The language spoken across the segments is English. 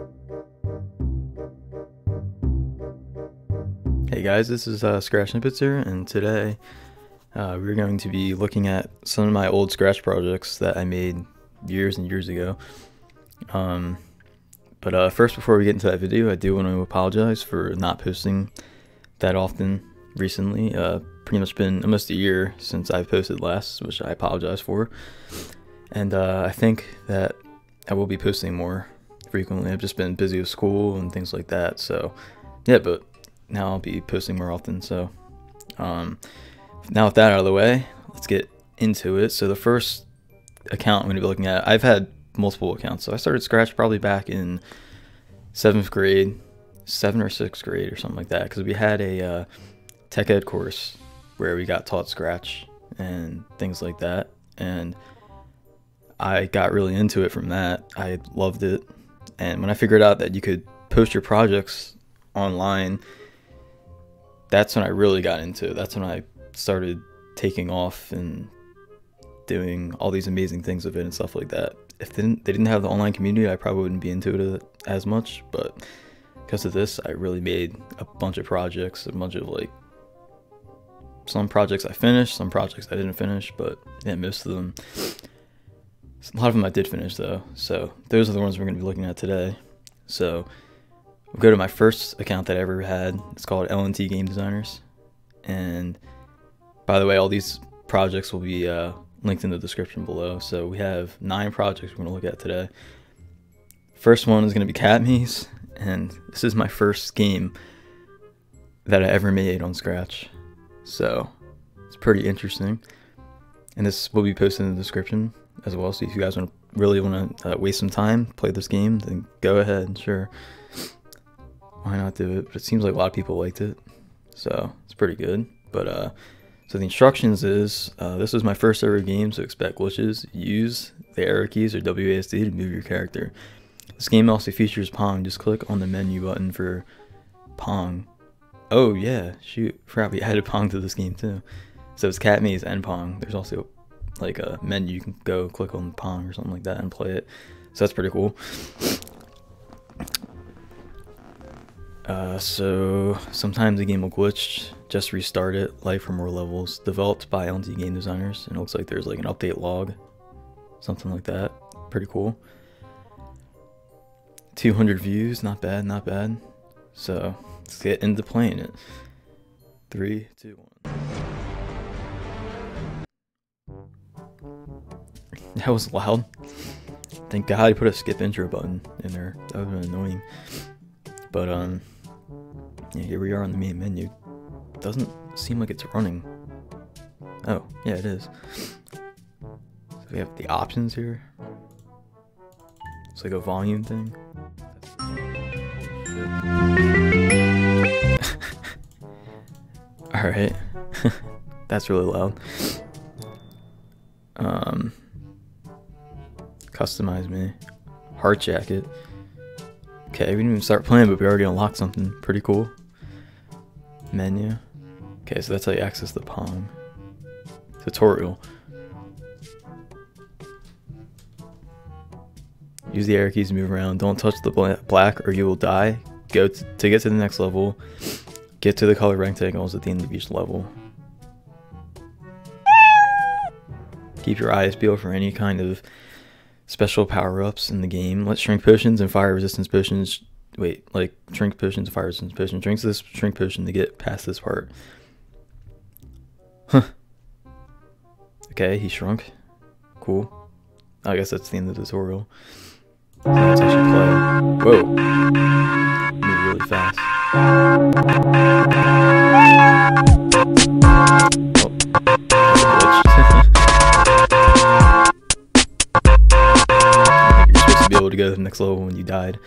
Hey guys, this is Scratch Snippets here, and today we're going to be looking at some of my old Scratch projects that I made years and years ago. But first, before we get into that video, I do want to apologize for not posting that often recently. Pretty much been almost a year since I've posted last, which I apologize for. And I think that I will be posting more frequently. I've just been busy with school and things like that, so yeah, but now I'll be posting more often. So now with that out of the way, let's get into it. So the first account I'm going to be looking at, I've had multiple accounts. So I started Scratch probably back in 7th grade, 7th or 6th grade or something like that, because we had a tech ed course where we got taught Scratch and things like that, and I got really into it from that. I loved it, and when I figured out that you could post your projects online, that's when I really got into it. That's when I started taking off and doing all these amazing things with it and stuff like that. If they didn't have the online community, I probably wouldn't be into it as much, but because of this, I really made a bunch of projects, a bunch of like, some projects I finished, some projects I didn't finish, but yeah, most of them, a lot of them I did finish though. So those are the ones we're going to be looking at today. So we'll go to my first account that I ever had. It's called LNT Game Designers. And by the way, all these projects will be linked in the description below. So we have 9 projects we're going to look at today. First one is going to be Cat Maze, and this is my first game that I ever made on Scratch. So it's pretty interesting. And this will be posted in the description as well. So if you guys really want to waste some time, play this game, then go ahead, sure. Why not do it? But it seems like a lot of people liked it, so it's pretty good. But so the instructions is, this is my first ever game, so expect glitches. Use the arrow keys or WASD to move your character. This game also features Pong. Just click on the menu button for Pong. Oh yeah, shoot, forgot we added Pong to this game too. So it's Cat Maze and Pong. There's also like a menu, you can go click on Pong or something like that and play it. So that's pretty cool. So sometimes the game will glitch, just restart it, life for more levels. Developed by LNT Game Designers, and it looks like there's like an update log, something like that. Pretty cool. 200 views, not bad, not bad. So let's get into playing it. 3, 2, 1. That was loud. Thank God he put a skip intro button in there. That would have been annoying. But yeah, here we are on the main menu. Doesn't seem like it's running. Oh, yeah, it is. So we have the options here. It's like a volume thing. Alright. That's really loud. Customize me. Heart jacket. Okay, we didn't even start playing, but we already unlocked something pretty cool. Menu. Okay, so that's how you access the Pong. Tutorial. Use the arrow keys to move around. Don't touch the black or you will die. Go to get to the next level. Get to the color rectangles at the end of each level. Keep your eyes peeled for any kind of special power-ups in the game. Let shrink potions and fire resistance potions. Wait, like shrink potions and fire resistance potion. Drinks this shrink potion to get past this part. Huh. Okay, he shrunk. Cool. I guess that's the end of the tutorial. So let's actually play. Whoa. Move really fast. Oh. Be able to go to the next level when you died.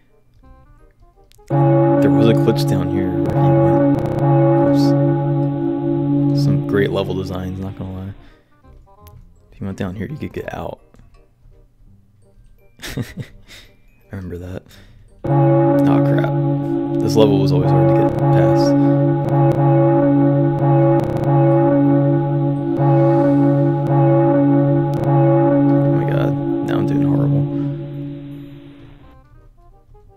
There was a glitch down here where he went. Some great level designs, not gonna lie. If you went down here, you could get out. I remember that. Oh crap. This level was always hard to get past. Oh my god, now I'm doing horrible.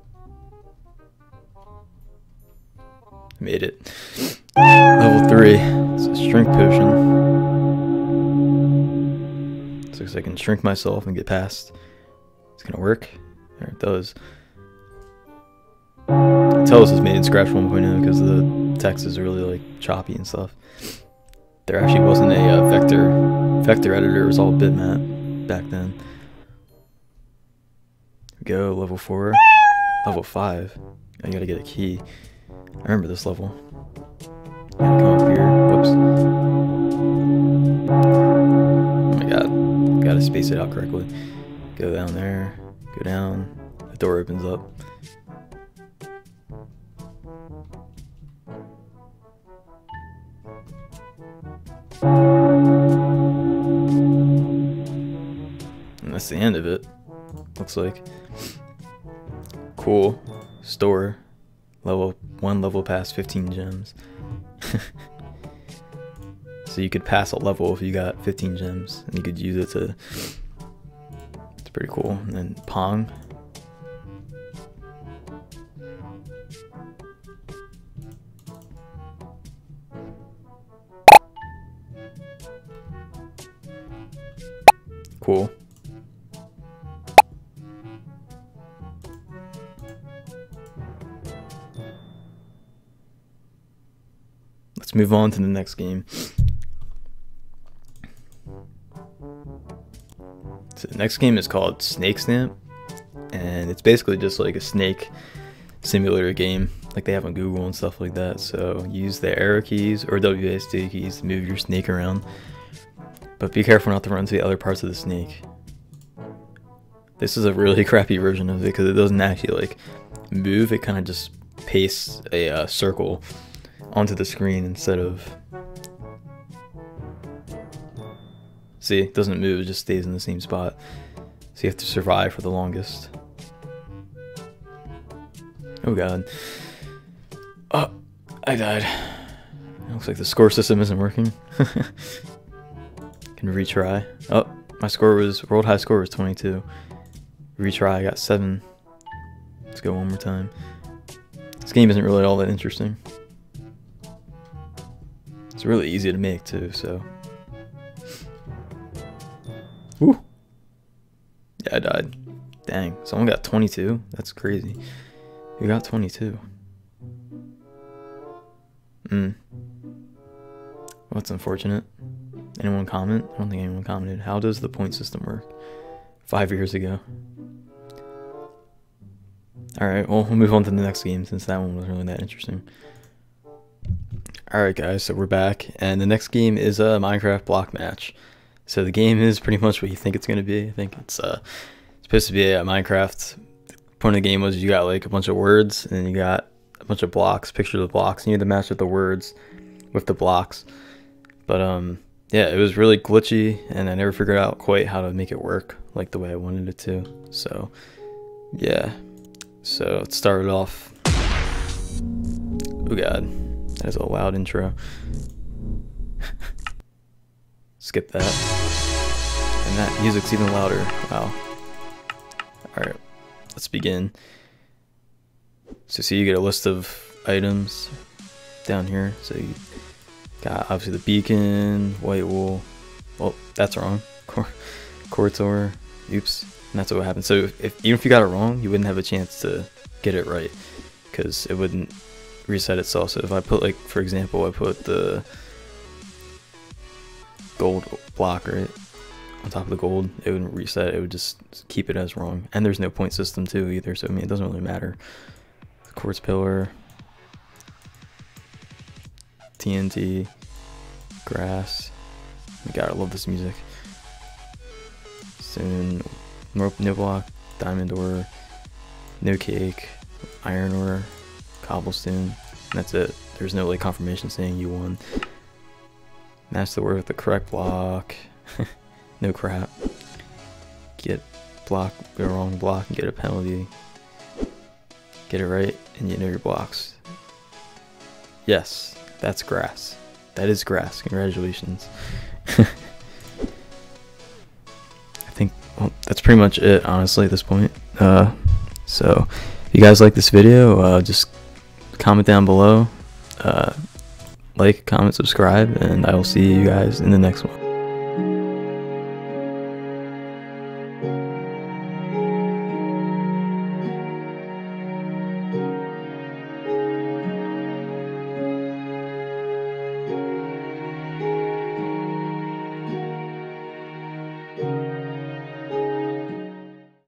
Made it. Level 3. It's a shrink potion. So I can shrink myself and get past. It's gonna work. There it does. I tell this is made in Scratch 1.0 because the text is really like choppy and stuff. There actually wasn't a vector editor. It was all bitmap back then. Go level 4, level 5. I gotta get a key. I remember this level. Gotta come up here. Whoops. Oh my god. Gotta space it out correctly. Go down there. Go down. The door opens up. And that's the end of it. Looks like. Cool. Store. Level 1 level pass 15 gems. So you could pass a level if you got 15 gems, and you could use it to. It's pretty cool. And then Pong. Cool. Let's move on to the next game. So the next game is called Snake Stamp, and it's basically just like a snake simulator game like they have on Google and stuff like that. So use the arrow keys or WASD keys to move your snake around, but be careful not to run to the other parts of the snake. This is a really crappy version of it because it doesn't actually like move. It kind of just pastes a circle onto the screen instead of. See, it doesn't move, it just stays in the same spot. So you have to survive for the longest. Oh god. Oh, I died. It looks like the score system isn't working. Can retry. Oh, my score was, world high score was 22. Retry, I got 7. Let's go one more time. This game isn't really all that interesting. It's really easy to make too, so. Woo! Yeah, I died. Dang, someone got 22? That's crazy. Who got 22? Well, that's unfortunate. Anyone comment? I don't think anyone commented. How does the point system work? 5 years ago. Alright, well, we'll move on to the next game since that one wasn't really that interesting. Alright guys, so we're back, and the next game is a Minecraft block match. So the game is pretty much what you think it's going to be. I think it's supposed to be a Minecraft. The point of the game was you got like a bunch of words, and then you got a bunch of blocks, pictures of blocks, and you had to match up the words with the blocks. But yeah, it was really glitchy, and I never figured out quite how to make it work like the way I wanted it to. So yeah, so it started off. Oh god, that is a loud intro. Skip that. And that music's even louder. Wow. Alright, let's begin. So see, you get a list of items down here. So you got obviously the beacon, white wool. Well, that's wrong. Corridor. Oops. And that's what happened. So even if you got it wrong, you wouldn't have a chance to get it right, because it wouldn't reset itself. So if I put, like, for example, I put the gold block right on top of the gold, it wouldn't reset. It would just keep it as wrong. And there's no point system too either, so I mean it doesn't really matter. Quartz pillar, TNT, grass. Oh my god, I love this music. Soon, no block, diamond ore, no cake, iron ore, cobblestone. That's it. There's no like confirmation saying you won. Match the word with the correct block. No crap. Get block, the wrong block, and get a penalty. Get it right, and you know your blocks. Yes, that's grass. That is grass. Congratulations. I think, well, that's pretty much it, honestly, at this point. So, if you guys like this video, just comment down below. like, comment, subscribe, and I will see you guys in the next one.